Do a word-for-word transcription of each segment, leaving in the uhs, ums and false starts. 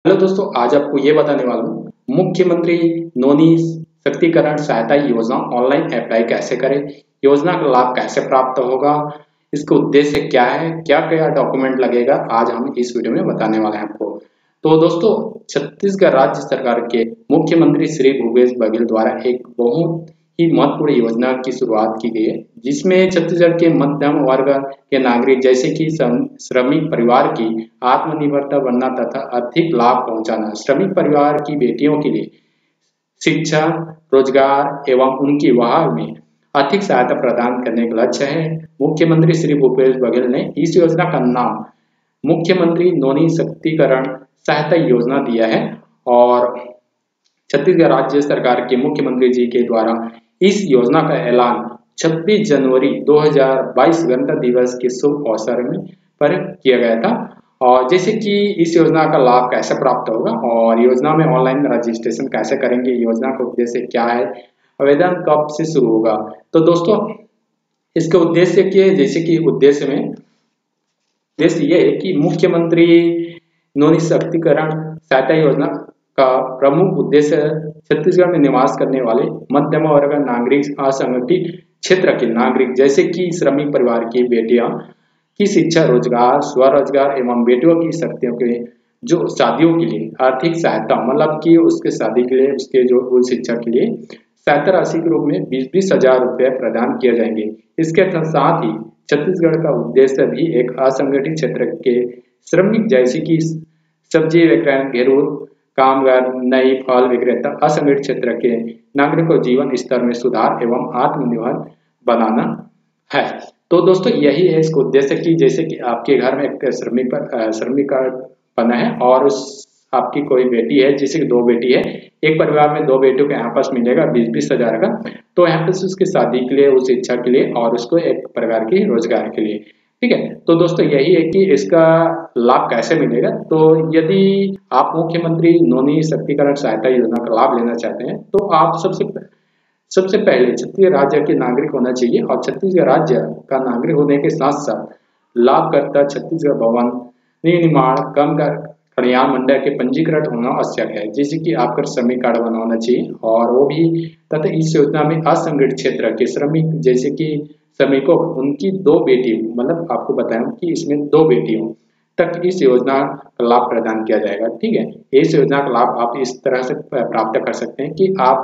Hello दोस्तों, आज आपको ये बताने वाला हूँ मुख्यमंत्री नोनी सशक्तिकरण सहायता योजना ऑनलाइन अप्लाई कैसे करें, योजना का लाभ कैसे प्राप्त होगा, इसका उद्देश्य क्या है, क्या क्या डॉक्यूमेंट लगेगा, आज हम इस वीडियो में बताने वाले हैं आपको। तो दोस्तों, छत्तीसगढ़ राज्य सरकार के मुख्यमंत्री श्री भूपेश बघेल द्वारा एक बहुत ही महत्वपूर्ण योजना की शुरुआत की गई है, जिसमें छत्तीसगढ़ के मध्यम वर्ग के नागरिक जैसे कि श्रमिक परिवार की आत्मनिर्भरता बनना तथा आर्थिक लाभ पहुंचाना, श्रमिक परिवार की बेटियों के लिए शिक्षा, रोजगार एवं उनकी विवाह में आर्थिक सहायता प्रदान करने का लक्ष्य है। मुख्यमंत्री श्री भूपेश बघेल ने इस योजना का नाम मुख्यमंत्री नोनी सशक्तिकरण सहायता योजना दिया है और छत्तीसगढ़ राज्य सरकार के मुख्यमंत्री जी के द्वारा इस योजना का ऐलान छब्बीस जनवरी दो हज़ार बाईस गणतंत्र दिवस के शुभ अवसर में पर किया गया था। और जैसे कि इस योजना का लाभ कैसे प्राप्त होगा और योजना में ऑनलाइन रजिस्ट्रेशन कैसे करेंगे, योजना का उद्देश्य क्या है, आवेदन कब से शुरू होगा। तो दोस्तों, इसके उद्देश्य के जैसे कि उद्देश्य में उद्देश्य ये है कि मुख्यमंत्री नोनी सशक्तिकरण सहायता योजना का प्रमुख उद्देश्य छत्तीसगढ़ में निवास करने वाले मध्यम वर्ग नागरिक, असंगठित क्षेत्र के नागरिक जैसे कि श्रमिक परिवार की बेटियां की शिक्षा, रोजगार, स्वरोजगार एवं बेटियों की शक्तियों के जो शादियों के लिए आर्थिक सहायता, मतलब कि उसके शादी के लिए, उसके जो शिक्षा के लिए सहायता राशि के रूप में बीस बीस हजार रुपये प्रदान किए जाएंगे। इसके साथ ही छत्तीसगढ़ का उद्देश्य भी एक असंगठित क्षेत्र के श्रमिक जैसे कि सब्जी विक्रय, घेरू कामगार, नई फल विक्रेता, असंगठित क्षेत्र के नागरिकों को जीवन स्तर में सुधार एवं आत्मनिर्भर बनाना है। तो दोस्तों, यही है इसका उद्देश्य कि जैसे कि आपके घर में एक श्रमिक पर श्रमिक कार्ड बना है और उस आपकी कोई बेटी है, जैसे कि दो बेटी है, एक परिवार में दो बेटियों को यहाँ पास मिलेगा बीस बीस हजार का, तो यहाँ पे उसकी शादी के लिए, उस शिक्षा के लिए और उसको एक प्रकार की रोजगार के लिए। ठीक है, तो दोस्तों यही है कि इसका लाभ कैसे मिलेगा। तो यदि आप मुख्यमंत्री नोनी सशक्तिकरण सहायता योजना का लाभ लेना चाहते हैं तो आप सबसे सबसे पहले छत्तीसगढ़ राज्य के नागरिक होना चाहिए और छत्तीसगढ़ राज्य का नागरिक होने के साथ साथ लाभकर्ता छत्तीसगढ़ भवन निर्माण कम कर कल्याण मंडल के पंजीकृत होना आवश्यक है, जैसे कि आपका श्रमिक कार्ड बनवाना चाहिए और वो भी तथा इस योजना में असंगठित क्षेत्र के श्रमिक जैसे कि श्रमिकों उनकी दो बेटी, मतलब आपको बताएं कि इसमें दो बेटियों तक इस योजना का लाभ प्रदान किया जाएगा। ठीक है, इस योजना का लाभ आप इस तरह से प्राप्त कर सकते हैं कि आप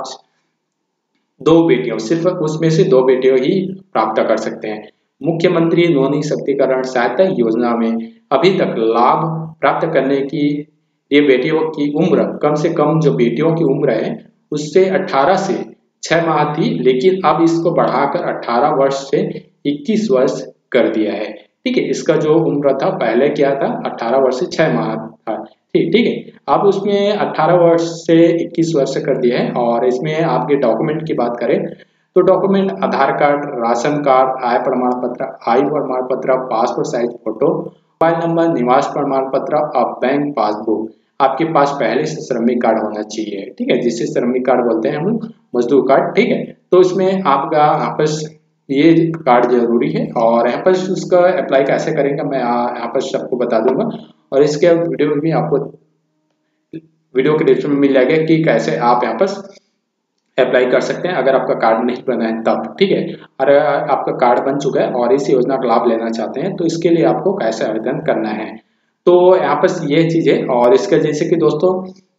दो बेटियों, सिर्फ उसमें से दो बेटियों ही प्राप्त कर सकते हैं। मुख्यमंत्री नोनी सशक्तिकरण सहायता योजना में अभी तक लाभ प्राप्त करने की ये बेटियों की उम्र कम से कम, जो बेटियों की उम्र है उससे अठारह से छह माह थी, लेकिन अब इसको बढ़ाकर अठारह वर्ष से इक्कीस वर्ष कर दिया है। ठीक है, इसका जो उम्र था पहले क्या था, अठारह वर्ष से छह माह था। ठीक ठीक है, अब उसमें अठारह वर्ष से इक्कीस वर्ष कर दिया है। और इसमें आपके डॉक्यूमेंट की बात करें तो document Aadhaar card, ration card, आय प्रमाण पत्र, आयु प्रमाण पत्र, passport size photo, mobile number, निवास प्रमाण पत्र और बैंक पासबुक आपके पास पहले से श्रमिक कार्ड होना चाहिए। ठीक है, जिसे श्रमिक कार्ड बोलते हैं हम, मजदूर कार्ड। ठीक है, तो इसमें आपका यहाँ पर ये कार्ड जरूरी है और यहाँ पर उसका अप्लाई कैसे करेंगे मैं यहाँ पर सबको बता दूंगा और इसके वीडियो में भी आपको वीडियो के डिस्क्रिप्शन में मिल जाएगा कि कैसे आप यहाँ पर अप्लाई कर सकते हैं अगर आपका कार्ड नहीं बना है तब। ठीक है, और आपका कार्ड बन चुका है और इस योजना का लाभ लेना चाहते हैं तो इसके लिए आपको कैसे आवेदन करना है। तो यहाँ पर ये चीज है। और इसका जैसे कि दोस्तों,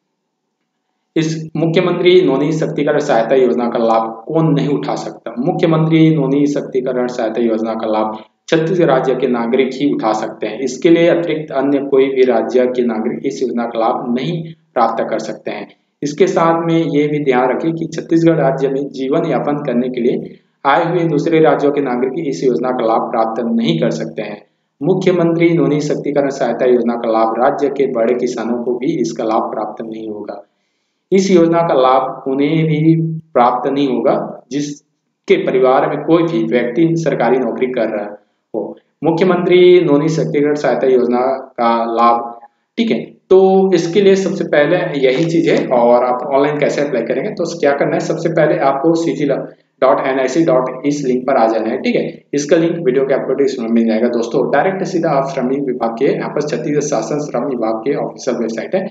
इस मुख्यमंत्री नोनी सशक्तिकरण सहायता योजना का लाभ कौन नहीं उठा सकता। मुख्यमंत्री नोनी सशक्तिकरण सहायता योजना का लाभ छत्तीसगढ़ राज्य के नागरिक ही उठा सकते हैं। इसके लिए अतिरिक्त अन्य कोई भी राज्य के नागरिक इस योजना का लाभ नहीं प्राप्त कर सकते हैं। इसके साथ में ये भी ध्यान रखें कि छत्तीसगढ़ राज्य में जीवन यापन करने के लिए आए हुए दूसरे राज्यों के नागरिक इस योजना का लाभ प्राप्त नहीं कर सकते हैं। मुख्यमंत्री नोनी सशक्तिकरण सहायता योजना का लाभ राज्य के बड़े किसानों को भी इसका लाभ प्राप्त नहीं होगा। इस योजना का लाभ उन्हें भी प्राप्त नहीं होगा जिसके परिवार में कोई भी व्यक्ति सरकारी नौकरी कर रहा हो। मुख्यमंत्री नोनी सशक्तिकरण सहायता योजना का लाभ, ठीक है, तो इसके लिए सबसे पहले यही चीज है। और आप ऑनलाइन कैसे अप्लाई करेंगे तो क्या करना है, सबसे पहले आपको C G dot N I C dot इस लिंक पर आ जाना है। ठीक है, इसका लिंक वीडियो के आपको डिस्क्रिप्शन में मिल जाएगा। दोस्तों, डायरेक्ट सीधा आप श्रमिक विभाग के यहाँ पर छत्तीसगढ़ शासन श्रम विभाग के ऑफिशियल वेबसाइट है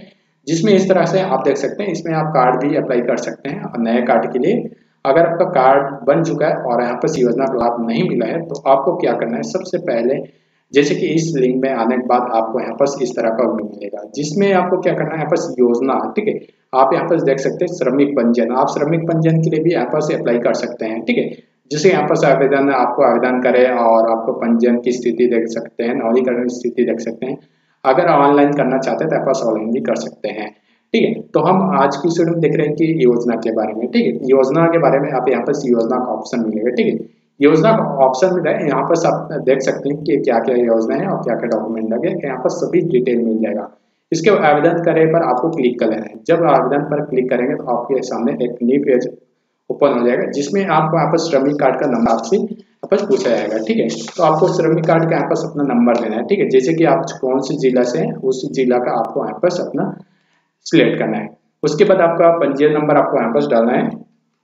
जिसमें इस तरह से आप देख सकते हैं, इसमें आप कार्ड भी अप्लाई कर सकते हैं। और नए कार्ड के लिए अगर आपका कार्ड बन चुका है और यहाँ पर योजना का लाभ नहीं मिला है तो आपको क्या करना है, सबसे पहले जैसे कि इस लिंक में आने के बाद आपको यहाँ पर इस तरह का मिलेगा, जिसमें आपको क्या करना है, यहाँ पर योजना, ठीक है, आप यहाँ पर देख सकते हैं श्रमिक पंजीयन, आप श्रमिक पंजीयन के लिए भी यहाँ पर से अप्लाई कर सकते हैं, ठीक है। जिसे यहाँ पर आवेदन आपको आवेदन करे और आपको पंजीयन की स्थिति देख सकते हैं, नवीनीकरण की स्थिति देख सकते हैं। अगर ऑनलाइन करना चाहते हैं तो आप ऑनलाइन भी कर सकते हैं, ठीक है। तो हम आज की वीडियो में देख रहे हैं कि योजना के बारे में, ठीक है। योजना के बारे में आप यहाँ पर योजना का ऑप्शन मिलेगा, ठीक है। योजना का ऑप्शन मिला है, यहाँ पर आप देख सकते हैं कि क्या क्या योजना है और क्या क्या डॉक्यूमेंट लगे, यहाँ पर सभी डिटेल मिल जाएगा। इसके आवेदन करे पर आपको क्लिक कर लेना है। जब आवेदन पर क्लिक करेंगे तो आपके सामने एक न्यू पेज ओपन हो जाएगा, जिसमें आपको यहाँ पर श्रमिक कार्ड का नंबर आपसे यहाँ पर पूछा जाएगा, ठीक है। तो आपको श्रमिक कार्ड का यहाँ पर अपना नंबर देना है, ठीक है। जैसे कि आप कौन सी जिला से हैं उस जिला का आपको यहाँ पर अपना सिलेक्ट करना है। उसके बाद आपका पंजीयन नंबर आपको यहाँ पर डालना है।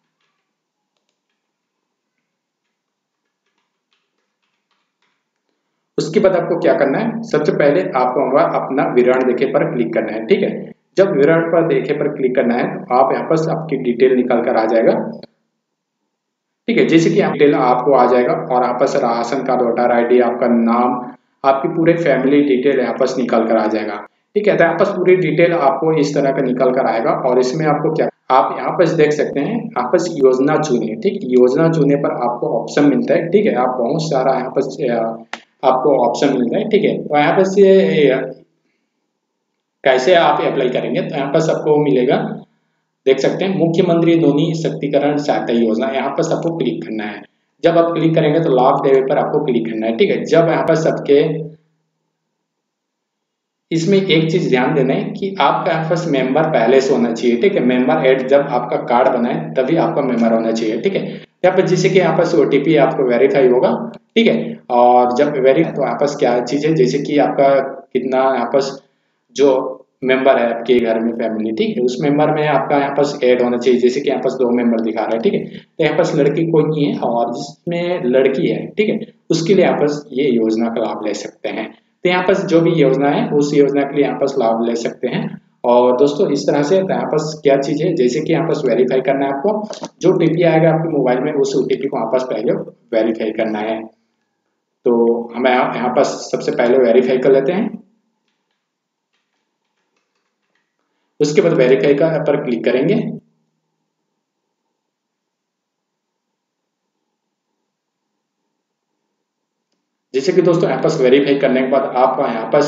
उसके बाद आपको क्या करना है, सबसे पहले आपको अपना विवरण देखे पर क्लिक करना है, ठीक है। जब विवरण पर देखे पर क्लिक करना है तो आप यहाँ पर आपकी डिटेल निकल कर आ जाएगा, ठीक है। जैसे कि डिटेल आपको आ जाएगा और यहाँ पर राशन कार्ड, वोटर आईडी, आपका नाम, आपकी पूरे फैमिली डिटेल यहाँ पर निकल कर आ जाएगा, ठीक है। तो यहाँ पर पूरी डिटेल आपको इस तरह का निकल कर आएगा। और इसमें आपको क्या, आप यहाँ पर देख सकते हैं, यहाँ पर योजना चुने, ठीक, योजना चुने पर आपको ऑप्शन मिलता है, ठीक है। आप बहुत सारा यहाँ पर आपको ऑप्शन मिलता है, ठीक है। तो यहाँ पर से कैसे आप अप्लाई करेंगे, तो यहाँ पर सबको मिलेगा, देख सकते हैं, मुख्यमंत्री नोनी सशक्तिकरण सहायता योजना, यहाँ पर सबको क्लिक करना है। जब आप क्लिक करेंगे तो लाभ देवे पर आपको क्लिक करना है, ठीक है। जब यहाँ पर सबके, इसमें एक चीज ध्यान देना है कि आपका यहाँ पर मेंबर पहले से होना चाहिए, ठीक है। मेंबर एड जब आपका कार्ड बनाए तभी आपका मेंबर होना चाहिए, ठीक है। यहाँ पर जैसे कि यहाँ पर ओटीपी आपको वेरीफाई होगा, ठीक है। और जब वेरीफाई तो यहाँ पर क्या चीज है, जैसे कि आपका कितना यहाँ पर जो मेंबर है आपके घर में फैमिली, ठीक है, उस मेंबर में आपका यहाँ पर ऐड होना चाहिए। जैसे कि यहाँ पर दो मेंबर दिखा रहा है, ठीक है। तो यहाँ पर लड़की कोई नहीं है और जिसमें लड़की है, ठीक है, उसके लिए यहाँ पर ये योजना का लाभ ले सकते हैं। तो यहाँ पर जो भी योजना है उस योजना के लिए यहाँ पर लाभ ले सकते हैं। और दोस्तों इस तरह से यहाँ पर क्या चीज है, जैसे कि यहाँ पर वेरीफाई करना है, आपको जो ओटीपी आएगा आपके मोबाइल में उस ओटीपी को वापस पहले वेरीफाई करना है। तो हमें यहाँ पर सबसे पहले वेरीफाई कर लेते हैं। उसके बाद वेरीफाई का पर क्लिक करेंगे। जैसे कि दोस्तों यहाँ पर वेरीफाई करने के बाद आपका यहाँ पर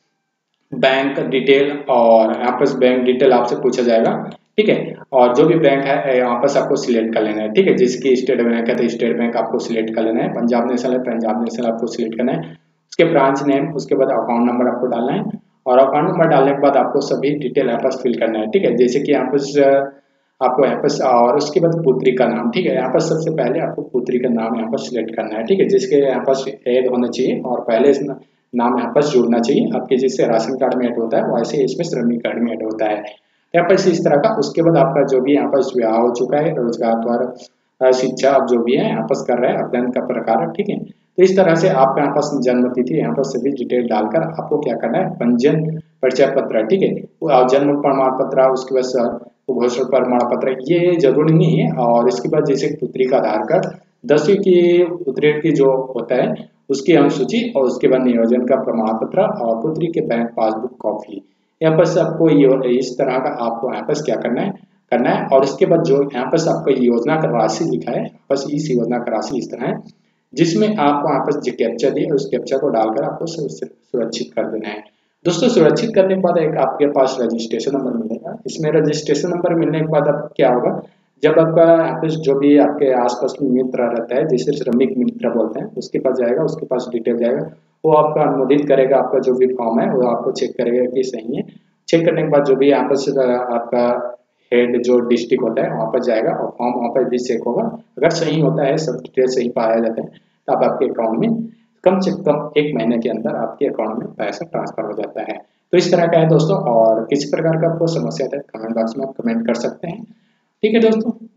बैंक डिटेल और यहाँ पर बैंक डिटेल आपसे पूछा जाएगा, ठीक है। और जो भी बैंक है यहाँ पर आपको सिलेक्ट कर लेना है, ठीक है। जैसे कि स्टेट बैंक है तो स्टेट बैंक आपको सिलेक्ट कर लेना है, पंजाब नेशनल है पंजाब नेशनल आपको सिलेक्ट करना है। उसके ब्रांच नेम, उसके बाद अकाउंट नंबर आपको डालना है और अकाउंट नंबर डालने के बाद आपको सभी डिटेल यहाँ पर फिल करना है, ठीक है। जैसे कि यहाँ पर आपको यहाँ पर, और उसके बाद पुत्री का नाम, ठीक है। यहाँ पर सबसे पहले आपको पुत्री का नाम यहाँ पर सिलेक्ट करना है, ठीक है, जिसके यहाँ पर ऐड होना चाहिए और पहले नाम यहाँ पर जुड़ना चाहिए आपके, जिससे राशन कार्ड में ऐड होता है वैसे इसमें श्रमिक कार्ड में ऐड होता है यहाँ पर इस तरह का। उसके बाद आपका जो भी यहाँ पर विवाह हो चुका है, रोजगार द्वारा, शिक्षा आप जो भी है यहाँ पर कर रहे हैं, अध्ययन का प्रकार, ठीक है। तो इस तरह से आपका यहाँ पर जन्म तिथि यहाँ पर सभी डिटेल डालकर आपको क्या करना है, पंजीयन परिचय पत्र, ठीक है, जन्म प्रमाण पत्र, उसके बाद घोषणा प्रमाण पत्र, ये जरूरी नहीं है। और इसके बाद जैसे पुत्री का आधार कार्ड, दसवीं की उत्तीर्ण की जो होता है उसकी अनुसूची, और उसके बाद नियोजन का प्रमाण पत्र और पुत्री के बैंक पासबुक कॉपी, यहाँ पर आपको ये इस तरह का आपको यहाँ पर क्या करना है करना है। और इसके बाद जो यहाँ पर आपका योजना का राशि लिखा है, बस इस योजना का राशि इस तरह है, जिसमें आपको यहाँ पर जो कैप्चा दिया उस कैप्चा को डालकर आपको सुरक्षित कर देना है। दोस्तों सुरक्षित करने के बाद एक आपके पास रजिस्ट्रेशन नंबर मिलेगा। इसमें रजिस्ट्रेशन नंबर मिलने के बाद अब क्या होगा, जब आपका यहाँ पे जो भी आपके आसपास में मित्र रहता है, जिसे श्रमिक मित्र बोलते हैं, उसके पास जाएगा, उसके पास डिटेल जाएगा, वो आपका अनुमोदित करेगा, आपका जो भी फॉर्म है वो आपको चेक करेगा कि सही है। चेक करने के बाद जो भी यहाँ पर आपका हेड जो डिस्ट्रिक्ट होता है वहाँ पर जाएगा और फॉर्म वहाँ पर भी चेक होगा। अगर सही होता है, सब डिटेल सही पाया जाता है, तो आप आपके अकाउंट में कम से कम एक महीने के अंदर आपके अकाउंट में पैसा ट्रांसफर हो जाता है। तो इस तरह का है दोस्तों। और किसी प्रकार का आपको समस्या है कमेंट बॉक्स में आप कमेंट कर सकते हैं, ठीक है दोस्तों।